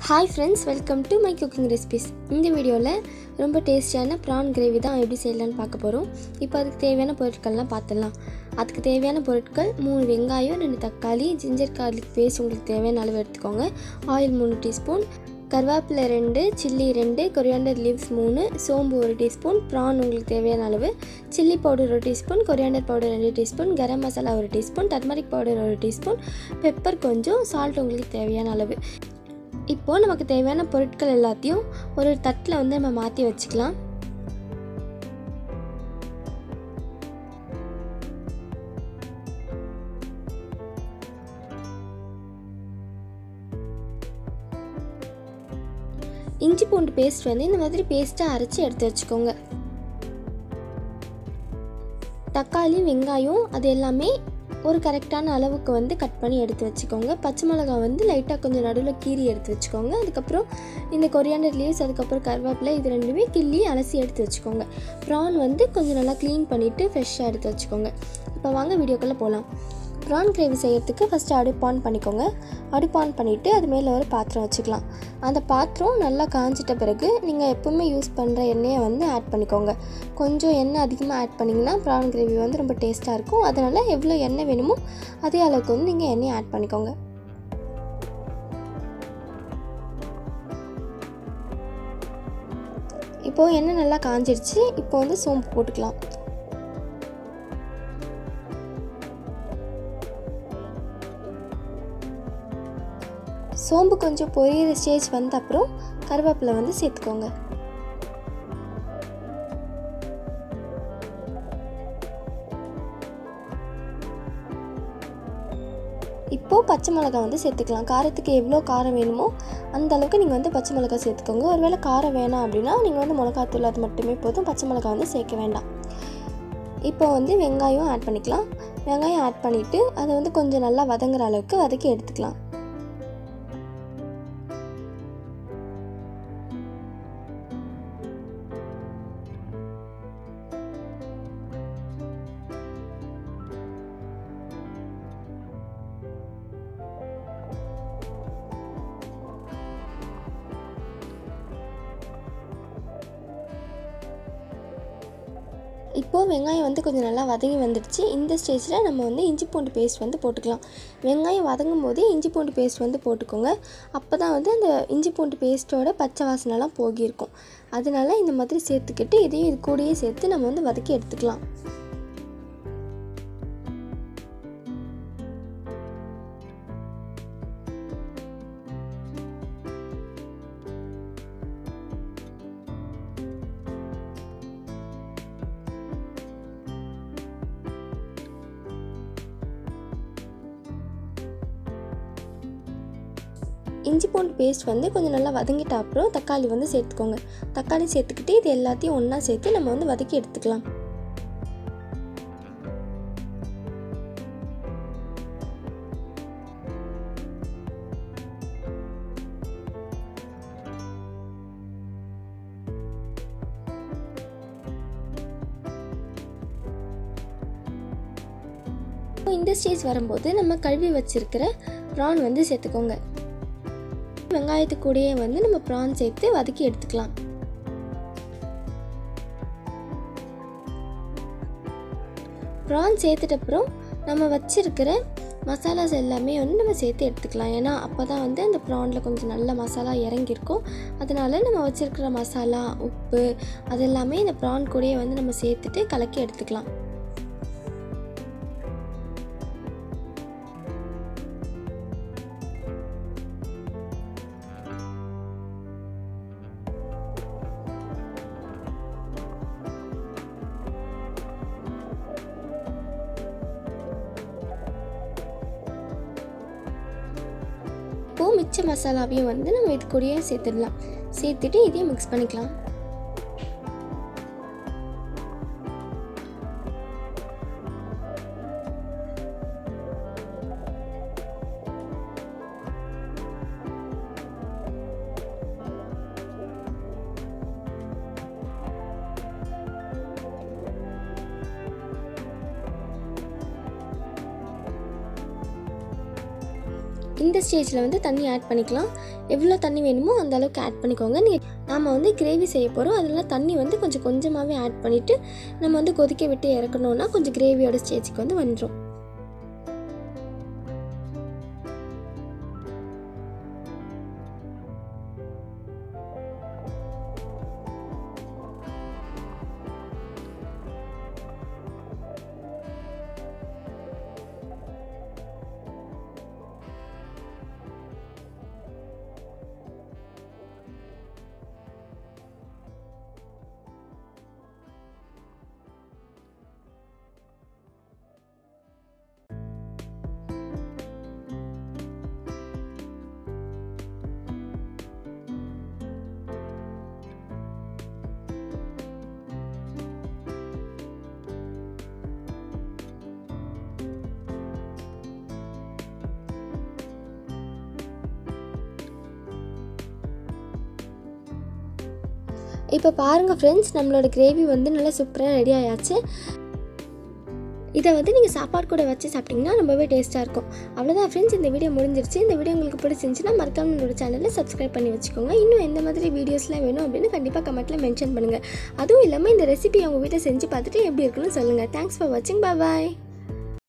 Hi friends, welcome to my cooking recipes. இந்த வீடியோல ரொம்ப டேஸ்டியான prawn gravy தான் எப்படி செய்யலாம்னு பார்க்க போறோம். இப்போ அதுக்கு தேவையான பொருட்கள்லாம் பார்த்தலாம். அதுக்கு தேவையான பொருட்கள் 3 வெங்காயம், 2 தக்காளி, ginger garlic paste உங்களுக்கு தேவையான அளவு எடுத்துக்கோங்க. ஆயில் 3 டீஸ்பூன், கருவேப்பிலை 2, சில்லி 2, கொரியாண்டர் லீவ்ஸ் 3, சோம்பு 1 டீஸ்பூன், prawn உங்களுக்கு தேவையான அளவு, chilli powder 1 teaspoon, coriander powder 2 teaspoon, garam masala 1 teaspoon, turmeric powder 1 teaspoon, pepper கொஞ்சம், சால்ட் உங்களுக்கு தேவையான அளவு. இப்போ நமக்கு தேவையான பொருட்கள் எல்லாத்தையும் ஒரு தட்டில் வந்து நம்ம மாற்றி வச்சுக்கலாம். இஞ்சி பூண்டு பேஸ்ட் வந்து இந்த மாதிரி பேஸ்ட்டாக அரைச்சி எடுத்து வச்சுக்கோங்க. தக்காளி, வெங்காயம் அது எல்லாமே ஒரு கரெக்டான அளவுக்கு வந்து கட் பண்ணி எடுத்து வச்சுக்கோங்க. பச்சை மிளகாய் வந்து லைட்டாக கொஞ்சம் நடுவில் கீறி எடுத்து வச்சுக்கோங்க. அதுக்கப்புறம் இந்த கொரியாண்டர் லீவ்ஸ், அதுக்கப்புறம் கருவேப்பிலை இது ரெண்டுமே கிள்ளி அலசி எடுத்து வச்சுக்கோங்க. ப்ரான் வந்து கொஞ்சம் நல்லா க்ளீன் பண்ணிவிட்டு ஃப்ரெஷ்ஷாக எடுத்து வச்சுக்கோங்க. இப்போ வாங்க வீடியோக்குள்ளே போகலாம். ப்ரான் கிரேவி செய்கிறதுக்கு ஃபஸ்ட்டு அடுப்பு ஆன் பண்ணிக்கோங்க. அடுப்பு ஆன் பண்ணிவிட்டு அது மேலே ஒரு பாத்திரம் வச்சுக்கலாம். அந்த பாத்திரம் நல்லா காஞ்சிட்ட பிறகு நீங்கள் எப்போவுமே யூஸ் பண்ணுற எண்ணெயை வந்து ஆட் பண்ணிக்கோங்க. கொஞ்சம் எண்ணெய் அதிகமாக ஆட் பண்ணிங்கன்னா ப்ரான் கிரேவி வந்து ரொம்ப டேஸ்ட்டாக இருக்கும். அதனால் எவ்வளோ எண்ணெய் வேணுமோ அதே அளவுக்கு வந்து நீங்கள் எண்ணெயை ஆட் பண்ணிக்கோங்க. இப்போது எண்ணெய் நல்லா காஞ்சிருச்சு. இப்போ வந்து சோம்பு போட்டுக்கலாம். சோம்பு கொஞ்சம் பொரியிற ஸ்டேஜ் வந்த அப்புறம் கருவேப்பிலை வந்து சேர்த்துக்கோங்க. இப்போது பச்சை மிளகாய் வந்து சேர்த்துக்கலாம். காரத்துக்கு எவ்வளோ காரம் வேணுமோ அந்த அளவுக்கு நீங்கள் வந்து பச்சை மிளகாய் சேர்த்துக்கோங்க. ஒருவேளை காரம் வேணாம் அப்படின்னா நீங்கள் வந்து மிளகாத்தூள் அது மட்டுமே போதும், பச்சை மிளகாய் வந்து சேர்க்க வேண்டாம். இப்போ வந்து வெங்காயம் ஆட் பண்ணிக்கலாம். வெங்காயம் ஆட் பண்ணிவிட்டு அதை வந்து கொஞ்சம் நல்லா வதங்குற அளவுக்கு வதக்கி எடுத்துக்கலாம். இப்போது வெங்காயம் வந்து கொஞ்சம் நல்லா வதங்கி வந்துடுச்சு. இந்த ஸ்டேஜில் நம்ம வந்து இஞ்சி பூண்டு பேஸ்ட் வந்து போட்டுக்கலாம். வெங்காயம் வதங்கும் போதே இஞ்சி பூண்டு பேஸ்ட் வந்து போட்டுக்கோங்க. அப்போ தான் வந்து அந்த இஞ்சி பூண்டு பேஸ்ட்டோட பச்சை வாசனைலாம் போகியிருக்கும். அதனால இந்த மாதிரி சேர்த்துக்கிட்டு இதையும் இது கூடயே சேர்த்து நம்ம வந்து வதக்கி எடுத்துக்கலாம். இஞ்சி பூண்டு பேஸ்ட் வந்து கொஞ்சம் நல்லா வதங்கிட்ட அப்புறம் தக்காளி வந்து சேர்த்துக்கோங்க. தக்காளி சேர்த்துக்கிட்டு இது எல்லாத்தையும் ஒன்றா சேர்த்து நம்ம வந்து வதக்கி எடுத்துக்கலாம். இந்த ஸ்டேஜ் வரும்போது நம்ம கழுவி வச்சிருக்கிற ப்ரான் வந்து சேர்த்துக்கோங்க. வெங்காயத்து கூடயே வந்து நம்ம ப்ரான் சேர்த்து வதக்கி எடுத்துக்கலாம். ப்ரான் சேர்த்துட்ட அப்புறம் நம்ம வச்சிருக்கிற மசாலாஸ் எல்லாமே வந்து நம்ம சேர்த்து எடுத்துக்கலாம். ஏன்னா அப்போ தான் வந்து அந்த ப்ரானில் கொஞ்சம் நல்ல மசாலா இறங்கியிருக்கும். அதனால நம்ம வச்சிருக்கிற மசாலா, உப்பு அதெல்லாமே இந்த ப்ரான் கூடயே வந்து நம்ம சேர்த்துட்டு கலக்கி எடுத்துக்கலாம். இப்போது மிச்ச மசாலாவையும் வந்து நம்ம இது கூடயே சேர்த்துடலாம். சேர்த்துட்டு இதையும் மிக்ஸ் பண்ணிக்கலாம். இந்த ஸ்டேஜில் வந்து தண்ணி ஆட் பண்ணிக்கலாம். எவ்வளோ தண்ணி வேணுமோ அந்த அளவுக்கு ஆட் பண்ணிக்கோங்க. நாம் வந்து கிரேவி செய்ய போகிறோம், அதனால் தண்ணி வந்து கொஞ்சமாகவே ஆட் பண்ணிவிட்டு நம்ம வந்து கொதிக்க விட்டு இறக்கணுன்னா கொஞ்சம் கிரேவியோட ஸ்டேஜுக்கு வந்து வந்துடும். இப்போ பாருங்கள் ஃப்ரெண்ட்ஸ், நம்மளோட கிரேவி வந்து நல்லா சூப்பராக ரெடி ஆயாச்சு. இதை வந்து நீங்கள் சாப்பாடு கூட வச்சு சாப்பிட்டிங்கன்னா ரொம்பவே டேஸ்ட்டாக இருக்கும். அவ்வளோதான் ஃப்ரெண்ட்ஸ், இந்த வீடியோ முடிஞ்சிருச்சு. இந்த வீடியோ உங்களுக்கு பிடிச்சிருந்துச்சுன்னா மறக்காம நம்மளோட சேனலை சப்ஸ்கிரைப் பண்ணி வச்சுக்கோங்க. இன்னும் எந்த மாதிரி வீடியோஸ்லாம் வேணும் அப்படின்னு கண்டிப்பாக கமெண்ட்டில் மென்ஷன் பண்ணுங்கள். அதுவும் இல்லாமல் இந்த ரெசிபி அவங்க வீட்டில் செஞ்சு பார்த்துட்டு எப்படி இருக்குன்னு சொல்லுங்கள். தேங்க்ஸ் ஃபார் வாட்சிங். பாய்.